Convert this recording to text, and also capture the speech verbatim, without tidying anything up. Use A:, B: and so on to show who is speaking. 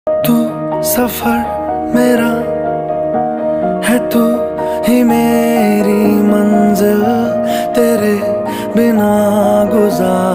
A: तू सफर मेरा है, तू ही मेरी मंजिल, तेरे बिना गुजार